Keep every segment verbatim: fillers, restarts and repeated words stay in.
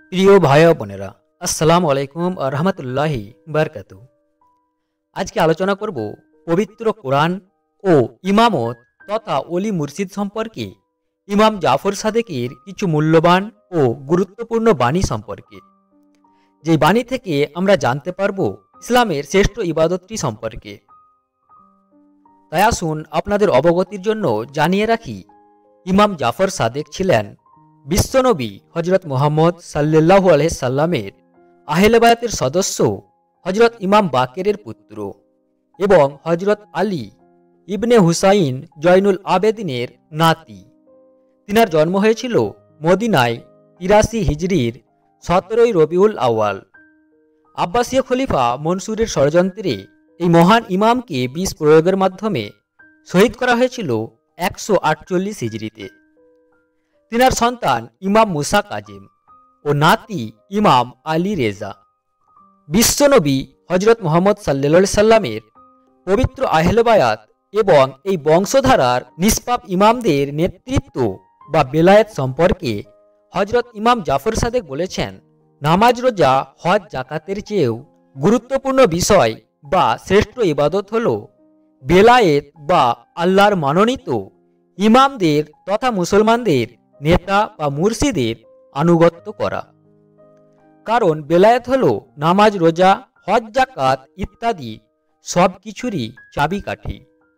প্রিয় ভাই ও বোনেরা, আসসালামু আলাইকুম আ রহমতুল্লাহি বারকাতু। আজকে আলোচনা করব পবিত্র কোরআন ও ইমামত তথা অলি মুর্শিদ সম্পর্কে ইমাম জাফর সাদেকের কিছু মূল্যবান ও গুরুত্বপূর্ণ বাণী সম্পর্কে। যে বাণী থেকে আমরা জানতে পারব ইসলামের শ্রেষ্ঠ ইবাদতটি সম্পর্কে। তাই আসুন আপনাদের অবগতির জন্য জানিয়ে রাখি, ইমাম জাফর সাদেক ছিলেন বিশ্বনবী হজরত মুহাম্মদ সাল্লাল্লাহু আলাইহি সাল্লামের আহলে বায়াতের সদস্য হজরত ইমাম বাকেরের পুত্র এবং হজরত আলী ইবনে হুসাইন জয়নুল আবেদিনের নাতি। তিনার জন্ম হয়েছিল মদিনায় তিরাশি হিজরির সতেরোই রবিউল আউয়াল। আব্বাসীয় খলিফা মনসুরের ষড়যন্ত্রে এই মহান ইমামকে বিষ প্রয়োগের মাধ্যমে শহীদ করা হয়েছিল একশো আটচল্লিশ হিজরিতে। তিনার সন্তান ইমাম মুসা কাজিম ও নাতি ইমাম আলী রেজা। বিশ্বনবী হজরত মুহাম্মদ সাল্লাল্লাহু সাল্লামের পবিত্র আহলে বায়াত এবং এই বংশধারার নিষ্পাপ ইমামদের নেতৃত্ব বা বেলায়েত সম্পর্কে হজরত ইমাম জাফর সাদেক বলেছেন, নামাজ, রোজা, হজ, জাকাতের চেয়েও গুরুত্বপূর্ণ বিষয় বা শ্রেষ্ঠ ইবাদত হল বেলায়েত বা আল্লাহর মনোনীত ইমামদের তথা মুসলমানদের নেতা বা মুর্শিদের আনুগত্য করা। কারণ বেলায়েত হল নামাজ, রোজা, হজ, জাকাত ইত্যাদি সব কিছুরই চাবিকাঠি।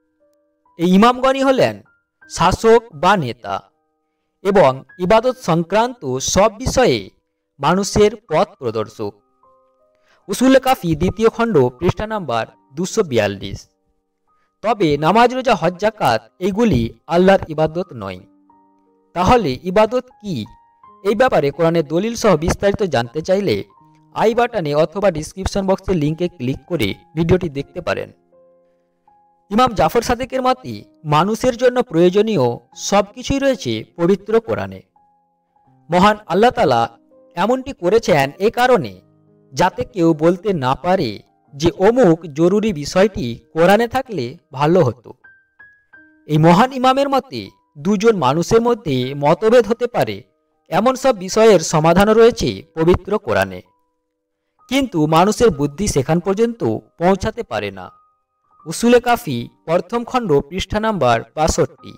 এই ইমামগণই হলেন শাসক বা নেতা এবং ইবাদত সংক্রান্ত সব বিষয়ে মানুষের পথ প্রদর্শক। উসুল কাফি দ্বিতীয় খণ্ড পৃষ্ঠা নাম্বার দুশো বিয়াল্লিশ। তবে নামাজ, রোজা, হজ, জাকাত এইগুলি আল্লাহর ইবাদত নয়। তাহলে ইবাদত কি? এই ব্যাপারে কোরআনের দলিল সহ বিস্তারিত জানতে চাইলে আই বাটনে অথবা ডিসক্রিপশন বক্সের লিঙ্কে ক্লিক করে ভিডিওটি দেখতে পারেন। ইমাম জাফর সাদেকের মতে মানুষের জন্য প্রয়োজনীয় সব কিছুই রয়েছে পবিত্র কোরআনে। মহান আল্লাহ তাআলা এমনটি করেছেন এ কারণে যাতে কেউ বলতে না পারে যে অমুক জরুরি বিষয়টি কোরআনে থাকলে ভালো হতো। এই মহান ইমামের মতে দুজন মানুষের মধ্যে মতভেদ হতে পারে এমন সব বিষয়ের সমাধানও রয়েছে পবিত্র কোরআনে, কিন্তু মানুষের বুদ্ধি সেখান পর্যন্ত পৌঁছাতে পারে না। উসুলে কাফি প্রথম খণ্ড পৃষ্ঠা নাম্বার বাষট্টি।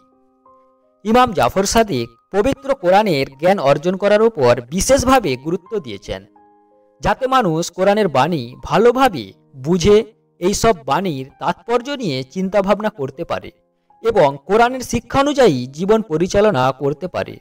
ইমাম জাফর সাদেক পবিত্র কোরআনের জ্ঞান অর্জন করার উপর বিশেষভাবে গুরুত্ব দিয়েছেন, যাতে মানুষ কোরআনের বাণী ভালোভাবে বুঝে এই সব বাণীর তাৎপর্য নিয়ে চিন্তাভাবনা করতে পারে এবং কোরআনের শিক্ষা অনুযায়ী জীবন পরিচালনা করতে পারে।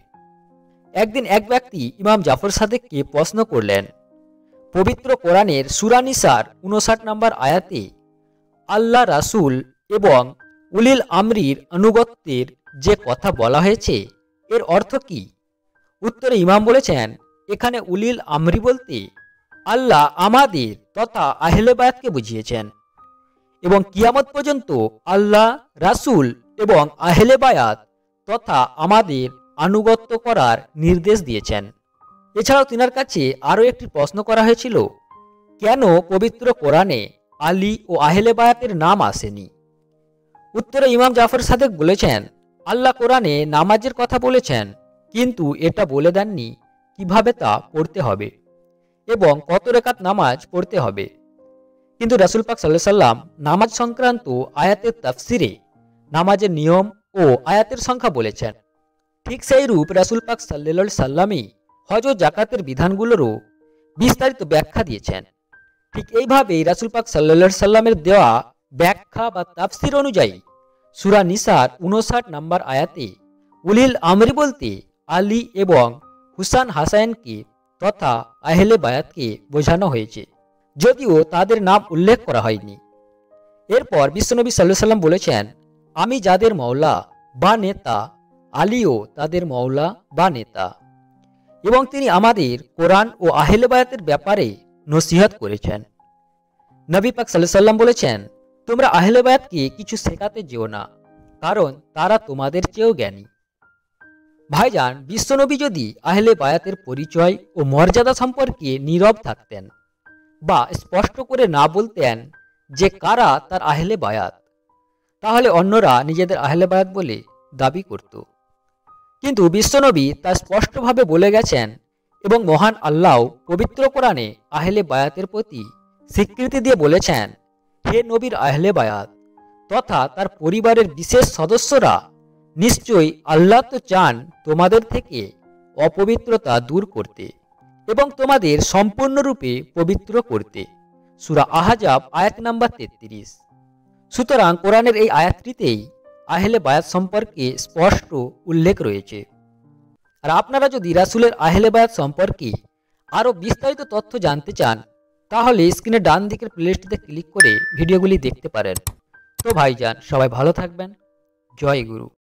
একদিন এক ব্যক্তি ইমাম জাফর সাদেককে প্রশ্ন করলেন, পবিত্র কোরআনের সূরা নিসার উনষাট নম্বর আয়াতে আল্লাহ, রাসূল এবং উলিল আমরির আনুগত্যের যে কথা বলা হয়েছে এর অর্থ কি? উত্তরে ইমাম বলেছেন, এখানে উলিল আমরি বলতে আল্লাহ আমাদের তথা আহলে বায়াতকে বুঝিয়েছেন এবং কিয়ামত পর্যন্ত আল্লাহ, রাসূল এবং আহলে বায়াত তথা আমাদের আনুগত্য করার নির্দেশ দিয়েছেন। এছাড়াও তিনার কাছে আরও একটি প্রশ্ন করা হয়েছিল, কেন পবিত্র কোরআনে আলী ও আহলে বায়াতের নাম আসেনি? উত্তরে ইমাম জাফর সাদেক বলেছেন, আল্লাহ কোরআনে নামাজের কথা বলেছেন, কিন্তু এটা বলে দেননি কিভাবে তা পড়তে হবে এবং কত রাকাত নামাজ পড়তে হবে। কিন্তু রাসূল পাক সাল্লাল্লাহু আলাইহি সাল্লাম নামাজ সংক্রান্ত আয়াতের তাফসিরে নামাজের নিয়ম ও আয়াতের সংখ্যা বলেছেন। ঠিক সেই রূপ রাসূল পাক সাল্লাল্লাহু আলাইহি সাল্লামই হজ ও জাকাতের বিধানগুলোরও বিস্তারিত ব্যাখ্যা দিয়েছেন। ঠিক এইভাবেই রাসূল পাক সাল্লাল্লাহু আলাইহি সাল্লামের দেওয়া ব্যাখ্যা বা তাফসির অনুযায়ী সূরা নিসার উনষাট নম্বর আয়াতে উলিল আমরি বলতে আলী এবং হুসান হাসানকে তথা আহলে বায়াতকে বোঝানো হয়েছে, যদিও তাদের নাম উল্লেখ করা হয়নি। এরপর বিশ্বনবী সাল্লাল্লাহু আলাইহি সাল্লাম বলেছেন, আমি যাদের মওলা বা নেতা, আলীও তাদের মওলা বা নেতা। এবং তিনি আমাদের কোরআন ও আহলে বায়াতের ব্যাপারে নসিহত করেছেন। নবী পাক সাল্লাল্লাহু আলাইহি সাল্লাম বলেছেন, তোমরা আহলে বায়াতকে কিছু শেখাতে যেও না, কারণ তারা তোমাদের চেয়েও জ্ঞানী। ভাইজান, বিশ্বনবী যদি আহলে বায়াতের পরিচয় ও মর্যাদা সম্পর্কে নীরব থাকতেন বা স্পষ্ট করে না বলতেন যে কারা তার আহলে বায়াত, তাহলে অন্যরা নিজেদের আহলে বায়াত বলে দাবি করত। কিন্তু বিশ্বনবী তা স্পষ্টভাবে বলে গেছেন এবং মহান আল্লাহ পবিত্র কোরআনে আহলে বায়াতের প্রতি স্বীকৃতি দিয়ে বলেছেন, হে নবীর আহলে বায়াত তথা তার পরিবারের বিশেষ সদস্যরা, নিশ্চয়ই আল্লাহ তো চান তোমাদের থেকে অপবিত্রতা দূর করতে এবং তোমাদের সম্পূর্ণরূপে পবিত্র করতে। সূরা আহজাব আয়াত নাম্বার তেত্রিশ। সুতরাং কোরআনের এই আয়াতটিতেই আহলে বায়াত সম্পর্কে স্পষ্ট উল্লেখ রয়েছে। আর আপনারা যদি রাসূলের আহলে বায়াত সম্পর্কে আরও বিস্তারিত তথ্য জানতে চান, তাহলে স্ক্রিনে ডান দিকের প্লেলিস্টে ক্লিক করে ভিডিওগুলি দেখতে পারেন। তো ভাইজান, সবাই ভালো থাকবেন। জয় গুরু।